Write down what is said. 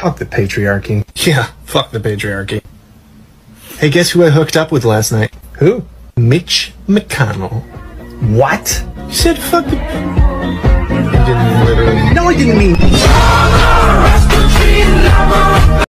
Fuck the patriarchy. Yeah, fuck the patriarchy. Hey, guess who I hooked up with last night? Who? Mitch McConnell. What? You said fuck the... You didn't literally... No, I didn't mean...